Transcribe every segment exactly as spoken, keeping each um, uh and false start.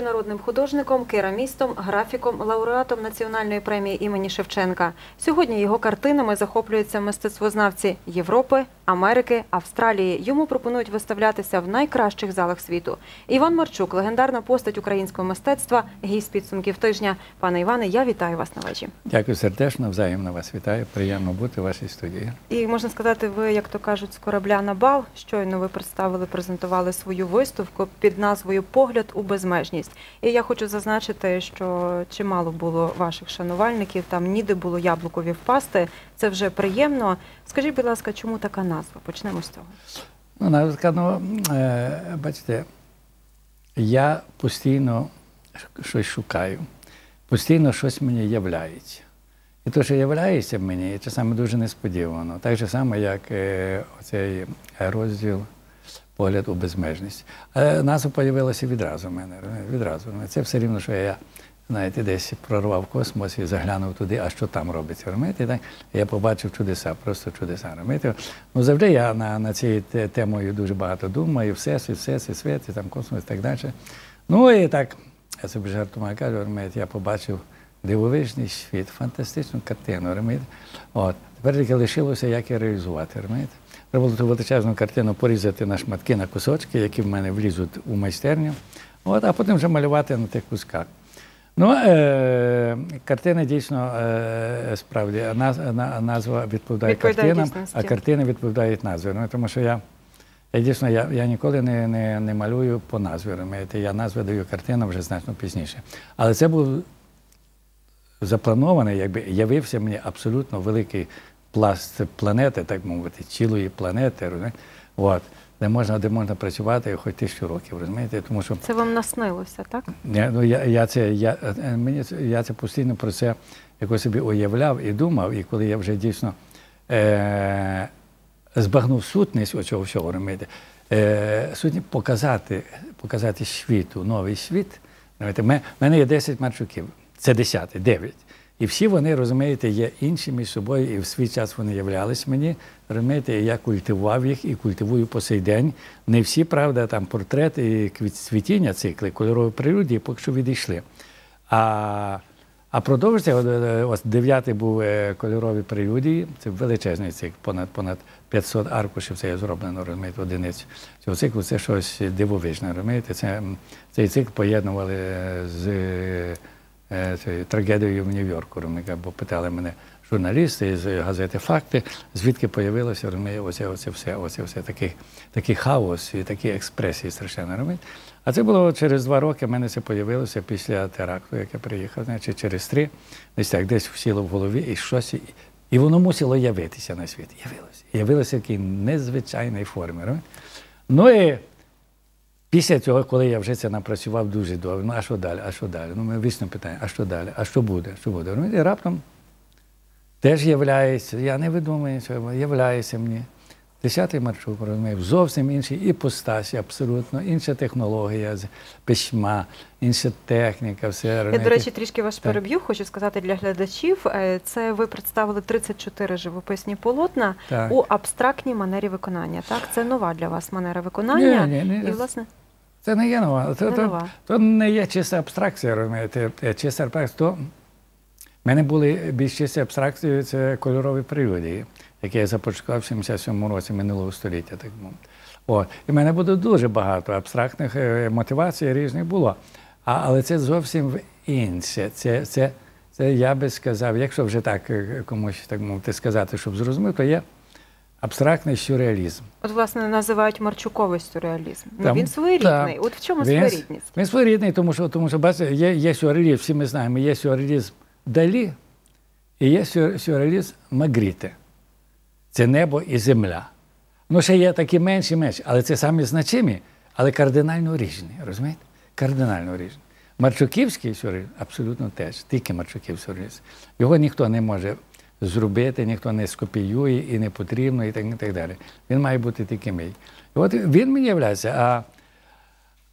народним художником, керамістом, графіком, лауреатом Національної премії імені Шевченка. Сьогодні його картинами захоплюються мистецтвознавці Європи, Америки, Австралії. Йому пропонують виставлятися в найкращих залах світу. Іван Марчук – легендарна постать українського мистецтва, гість підсумків тижня. Пане Іване, я вітаю вас на вежі. Дякую сердечно, взаємно вас вітаю. Приємно бути в вашій студії. І, можна сказати, ви, як то кажуть, з корабля на бал. Щойно ви представили, презентували свою виставку під назвою «Погляд у безмежність». І я хочу зазначити, що чимало було ваших шанувальників, там ніде було яблукові впасти. Це вже приємно. Скажіть, будь ласка, чому така назва? Почнемо з цього. Ну, назва, ну, е, бачите, я постійно щось шукаю, постійно щось мені являється. І те, що являється мені, часами дуже несподівано. Так же само, як е, оцей розділ «Погляд у безмежність». Е, назва з'явилася відразу в мене, відразу. Це все рівно, що я, знаєте, десь прорвав космос і заглянув туди, а що там робиться, розумієте? Так? Я побачив чудеса, просто чудеса, розумієте? Ну, завжди я на, на цією темою дуже багато думаю, всесвіт, всесвіт, світ, і там космос і так далі. Ну і так, я собі жартомаю кажу, розумієте, я побачив дивовижний світ, фантастичну картину, розумієте? От. Тепер тільки лишилося, як її реалізувати, розумієте? Треба було ту величезну картину порізати на шматки, на кусочки, які в мене влізуть у майстерню, от, а потім вже малювати на тих кусках. Ну, е, картина дійсно, е, справді, наз, на, назва відповідає, відповідає картинам, дійсності. А картини відповідають назві. Ну, тому що я, я дійсно, я, я ніколи не, не, не малюю по назві, розумієте? Я назви даю картинам вже значно пізніше. Але це був запланований, якби явився мені абсолютно великий пласт планети, так мовити, цілої планети, розумієте? От. Де можна, де можна працювати хоч тисячу років, розумієте? Тому що це вам наснилося, так? Я, ну, я, я, це, я, мені, я це постійно про це якось собі уявляв і думав, і коли я вже дійсно е, збагнув сутність оцього всього, розумієте? Е, сутність показати, показати світу, новий світ. У мене є десять Марчуків, це десятий, дев'ять. І всі вони, розумієте, є інші між собою, і в свій час вони являлись мені, розумієте, і я культивував їх і культивую по сей день. Не всі, правда, там портрет і цвітіння цикли, кольорові природі, поки що відійшли. А, а продовжується, ось дев'ятий був кольорові прелюдії, це величезний цикл, понад, понад п'ятсот аркушів, це є зроблено, розумієте, одиниць. Цього циклу це щось дивовижне, розумієте, це, цей цикл поєднували з трагедією в Нью-Йорку, бо питали мене журналісти з газети «Факти», звідки появилося, розумієте, оце, оце все, оце все, такий, такий хаос і такі експресії страшенно, розумієте. А це було через два роки, в мене це появилося після теракту, як я приїхав, значить, через три, десь так, десь сіло в голові і щось, і воно мусило явитися на світ. Явилося. Явилося в такій незвичайній формі, розумієте. Ну і після цього, коли я вже це напрацював дуже довго, ну а що далі, а що далі? Ну, ми вічно питаємо, а що далі, а що буде, що буде? І раптом теж являється, я не видумую цього, являється мені десятий Марчук, розумію, зовсім іншій іпостасі, абсолютно, інша технологія, письма, інша техніка, все. Я, до речі, трішки вас переб'ю, хочу сказати для глядачів, це ви представили тридцять чотири живописні полотна так. у абстрактній манері виконання, так? Це нова для вас манера виконання? Ні, ні, ні. І, власне, це не є нова. Це, не, то, нова. То не є чиста абстракція, розумієте, чиста абстракція, то в мене були більш чисті абстракції, це кольорові прелюдії, які я започаткував в сімдесят сьомому році минулого століття. Так мовити. О, і в мене буде дуже багато абстрактних мотивацій різних було. А, але це зовсім інше. Це, це, це, я би сказав, якщо вже так комусь так мовити сказати, щоб зрозумів, то є абстрактний сюрреалізм. От, власне, називають марчуковий сюрреалізм. Ну, Там, він своєрідний. Так, От в чому він, своєрідність? Він своєрідний, тому що, тому що бачите, є, є сюрреалізм, всі ми знаємо, є сюрреалізм Далі і є сюрреалізм Магріте. Це небо і земля. Ну, ще є такі менші-менші, але це самі значимі, але кардинально різні, розумієте? Кардинально різні. Марчуківський сюрреалізм абсолютно теж, тільки Марчуків сюрреалізм. Його ніхто не може зробити, ніхто не скопіює і не потрібно, і так, і так далі. Він має бути тільки мій. І от він мені являється, а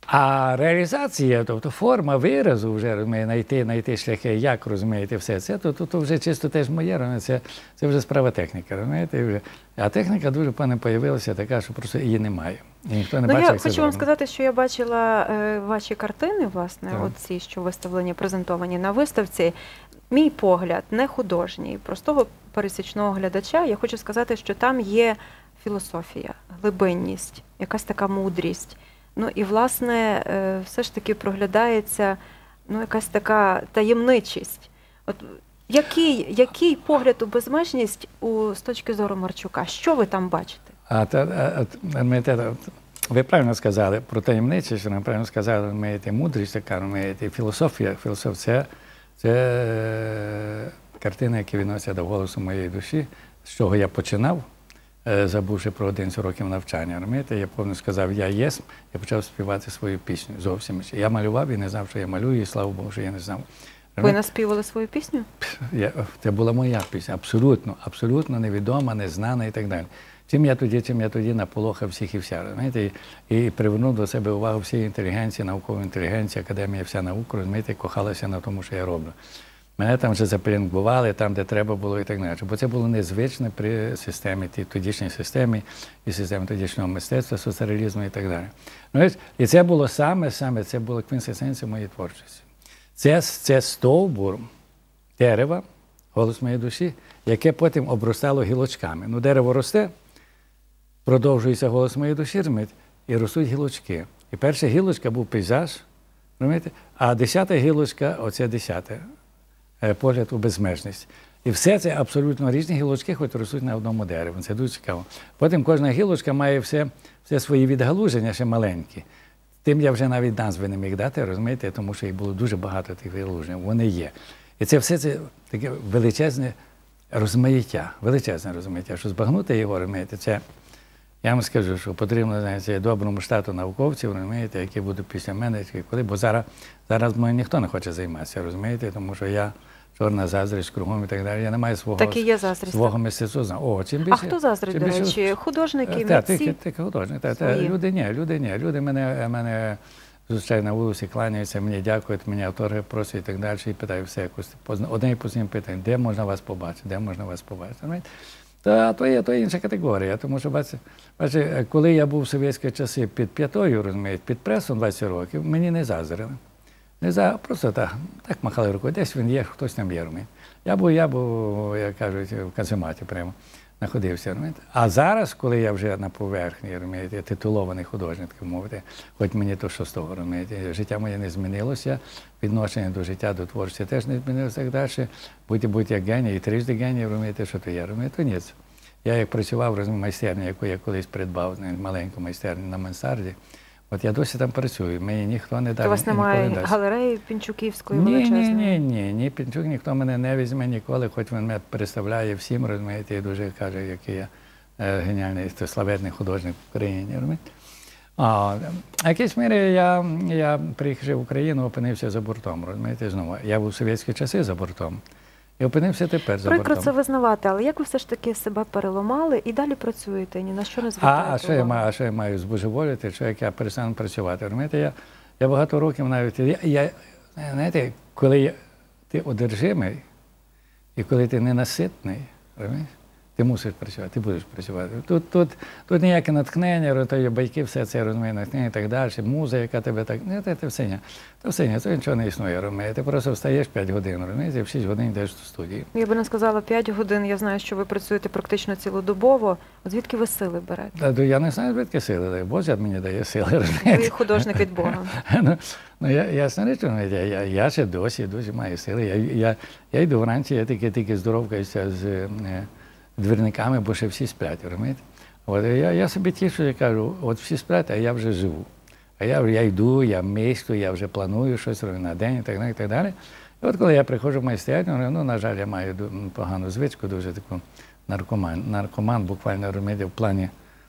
А реалізація, тобто форма виразу, вже розумієте, знайти, знайти шляхи, як розумієте все це, то, то, то вже чисто теж моє, розумієте, це, це вже справа техніки, розумієте? І вже. А техніка дуже пане появилася така, що просто її немає. І ніхто не Ну, бачить, я як це хочу вам зроблено. сказати, що я бачила е, ваші картини, власне, Так. оці, що виставлені, презентовані на виставці. Мій погляд не художній, простого пересічного глядача. Я хочу сказати, що там є філософія, глибинність, якась така мудрість. Ну і, власне, е, все ж таки проглядається ну, якась така таємничість. От який, який погляд у безмежність у, з точки зору Марчука? Що ви там бачите? А, та, а, а, ми, те, ви правильно сказали про таємницю, що ви правильно сказали, ви маєте мудрість, така, ви маєте філософія. Філософія це, це е, картина, яка відноситься до голосу моєї душі, з чого я починав, е, забувши про одинадцять років навчання. Розумієте? Я повністю сказав, я єсмь, я почав співати свою пісню зовсім. Я малював і не знав, що я малюю, і слава Богу, що я не знав. Ви наспівали свою пісню? Я, це була моя пісня, абсолютно, абсолютно невідома, незнана і так далі. Чим я тоді, чим я тоді наполохав всіх і вся, розумієте, і, і привернув до себе увагу всієї інтелігенції, наукової інтелігенції, академія, вся наука, розумієте, кохалася на тому, що я роблю. Мене там вже запеленгували, там, де треба було і так далі. Бо це було незвичне при системі, тій тодішній системі, і системі тодішнього мистецтва, соцреалізму і так далі. Ну, і це було саме, саме, це було квінсесенція моєї творчості. Це, це стовбур дерева, голос моєї душі, яке потім обростало гілочками. Ну, дерево росте, продовжується голос моєї душі, розумієте, і ростуть гілочки. І перша гілочка був пейзаж, розумієте, а десята гілочка, оце десяте, погляд у безмежність. І все це абсолютно різні гілочки, хоч ростуть на одному дереві. Це дуже цікаво. Потім кожна гілочка має все, все свої відгалуження, ще маленькі. Тим я вже навіть назви не міг дати, розумієте, тому що їх було дуже багато тих відгалужень. Вони є. І це все це таке величезне розмаїття, величезне розмаїття. Що збагнути його, розумієте, це, я вам скажу, що потрібно, знаєте, доброму штату науковців, розумієте, які будуть після мене, коли, бо зараз, зараз мною ніхто не хоче займатися, розумієте, тому що я чорна заздрість кругом і так далі. Я не маю свого, так і є заздрість, свого мистецтва. О, чим більше, а хто заздрить, до речі? Художники, так, митці? Так, так, художники. Так, так. Люди ні, люди ні. Люди мене, мене зустрічають на вулиці, кланяються, мені дякують, мені автори просять і так далі, і питаю все якось. Одне і постійно питаю, де можна вас побачити, де можна вас побачити. Та то є, то є інша категорія, тому що, бачите, бачите, коли я був в совєтські часи під п'ятою, розумієте, під пресом двадцять років, мені не заздрили. Не за, просто так, так махали рукою, десь він є, хтось там є, розумієте. Я був, я був, як кажуть, в казематі прямо знаходився, розумієте. А зараз, коли я вже на поверхні, розумієте, титулований художник, так мовити, хоч мені то що з того, розумієте, життя моє не змінилося, відношення до життя, до творчості теж не змінилося, так далі. Будь будь як геній, і трижди геній, розумієте, що то є, розумієте, то ні. Я як працював, розумієте, майстерню, яку я колись придбав, маленьку майстерню на мансарді, от я досі там працюю, мені ніхто не дав. У вас немає галереї Пінчуківської ні, величезної? Ні, ні, ні, ні, Пінчук ніхто мене не візьме ніколи, хоч він мене представляє всім, розумієте, і дуже каже, який я е, геніальний, славетний художник в Україні, розумієте. А в якійсь мірі я, я приїхавши в Україну, опинився за бортом, розумієте, знову. Я був в совєтські часи за бортом. І опинився тепер за Прикро бортом. це визнавати, але як ви все ж таки себе переламали і далі працюєте, ні на що не звертаєте А, а, що я маю, а що я маю збожеволіти, що як я перестану працювати? Розумієте, я, я багато років навіть, я, я, знаєте, коли я, ти одержимий і коли ти ненаситний, розумієш? Ти мусиш працювати, ти будеш працювати. Тут, тут, тут ніяке натхнення, то є байки, все це розуміє, натхнення і так далі, муза, яка тебе так, не, це все ні. Це все ні, це нічого не існує, розумієте. Ти просто встаєш п'ять годин, розумієте, і в шість годин йдеш до студії. Я би не сказала п'ять годин, я знаю, що ви працюєте практично цілодобово. Звідки ви сили берете? Та, я не знаю, звідки сили дає, Боже мені дає сили, розумієте. Ви художник від Бога. ну, ну, я, ясна річ, я, я, я ще досі дуже маю сили. Я, я, я йду вранці, я тільки, тільки здоровкаюся з двірниками, бо ще всі сплять, розумієте? От я, я собі тішу, я кажу, от всі сплять, а я вже живу. А я, я йду, я мислю, я вже планую щось на день і так далі, і так далі. І от коли я приходжу в майстерню, ну, на жаль, я маю погану звичку, дуже таку наркоман, наркоман буквально, розумієте, в плані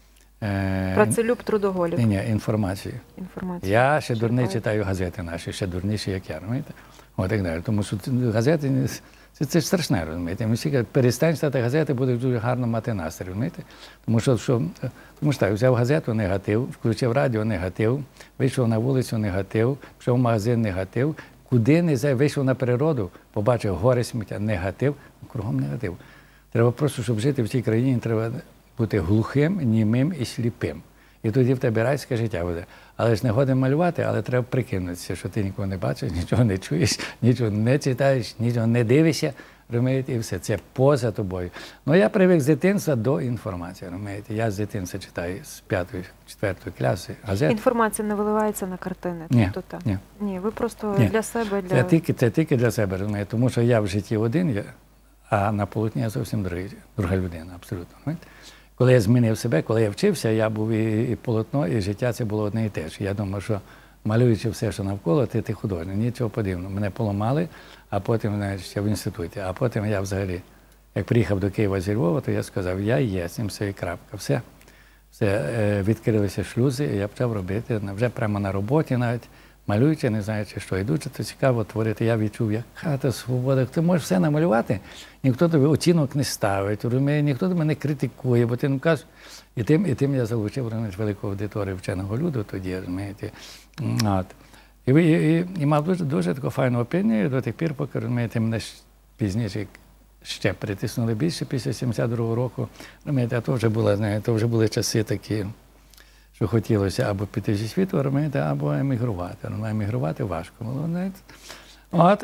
е, працелюб, трудоголік. Ні, ні, інформації. Інформацію. Я ще дурний читаю газети наші, ще дурніші, як я, розумієте? От так далі. Тому що газети Це, це ж страшне, розумієте. Ми всі кажуть, перестань читати газети, будеш дуже гарно мати настрій, розумієте? Тому що, що, тому що так, взяв газету – негатив, включив радіо – негатив, вийшов на вулицю – негатив, пішов в магазин – негатив, куди не зай, вийшов на природу, побачив гори сміття – негатив, кругом негатив. Треба просто, щоб жити в цій країні, треба бути глухим, німим і сліпим. І тоді в тебе райське життя буде. Але ж не годен малювати, але треба прикинутися, що ти нікого не бачиш, нічого не чуєш, нічого не читаєш, нічого не дивишся, розумієте, і все. Це поза тобою. Ну, я привик з дитинства до інформації, розумієте. Я з дитинства читаю з п'ятої, четвертої класи газети. Інформація не виливається на картини? Ні, тобто, ні. Ні, ви просто Ні. для себе, для... Це тільки, це тільки для себе, розумієте. Тому що я в житті один, я, а на полотні я зовсім другий, друга людина, абсолютно, розумієте. Коли я змінив себе, коли я вчився, я був і, і полотно, і життя це було одне і те ж. Я думав, що малюючи все, що навколо, ти, ти художник. Нічого подібного. Мене поламали, а потім, знаєш, ще в інституті. А потім я взагалі, як приїхав до Києва зі Львова, то я сказав, я є, цим все і крапка. Все. Все, е, відкрилися шлюзи, і я почав робити, вже прямо на роботі навіть, малюючи, не знаючи, що йдучи, то цікаво творити. Я відчув, яка то свобода. Ти можеш все намалювати, ніхто тобі оцінок не ставить, розуміє, ніхто тебе не критикує, бо ти не кажеш. І тим, і тим я залучив, розумієш, велику аудиторію вченого люду тоді, розумієте. От. І, і, і, і мав дуже, дуже таку файну опинію до тих пір, поки, розумієте, мене пізніше ще притиснули більше після сімдесят другого року. Розумієте, а то вже були, знаєте, то вже були часи такі, що хотілося або піти зі світу, розумієте, або емігрувати. Ну, емігрувати важко було, знаєте. От.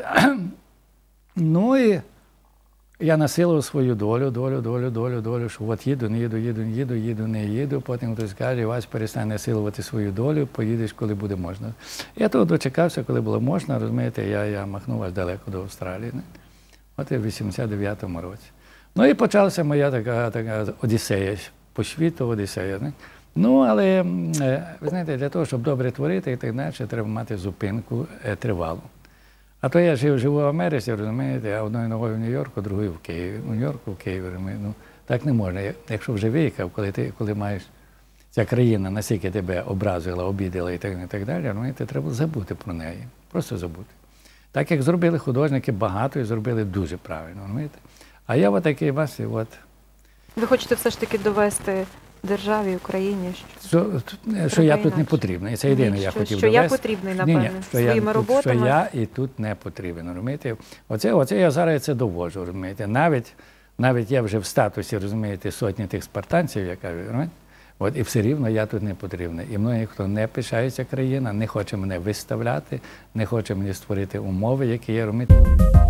Ну і я насилував свою долю, долю, долю, долю, долю, що от їду, не їду, їду, не їду, їду, не їду. Потім хтось каже, Вась, перестань насилувати свою долю, поїдеш, коли буде можна. Я того дочекався, коли було можна, розумієте, я, я махнув аж далеко до Австралії. Не? От і в вісімдесят дев'ятому році. Ну і почалася моя така, така одіссея, по світу одіссея. Не? Ну, але, ви знаєте, для того, щоб добре творити і так далі, треба мати зупинку е, тривалу. А то я жив, живу в Америці, розумієте, а одною ногою в Нью-Йорку, другою в Києві. У Нью-Йорку, в Києві, розумієте. Ну, так не можна. Якщо вже виїхав, коли ти, коли маєш, ця країна настільки тебе образила, обідала і так, і так далі, розумієте, треба забути про неї. Просто забути. Так, як зробили художники багато і зробили дуже правильно, розумієте. А я отакий, бачите, от. Ви хочете все ж таки довести державі, Україні, що, Що, що я тут не потрібний. І це єдине, я що, хотів що довести. я потрібний, напевне, ні, ні, що своїми я, роботами. Що я і тут не потрібен, розумієте. Оце, оце я зараз це доводжу, розумієте. Навіть, навіть я вже в статусі, розумієте, сотні тих спартанців, я кажу, розумієте. От, і все рівно я тут не потрібний. І мною, хто не пишається країна, не хоче мене виставляти, не хоче мені створити умови, які є, розумієте.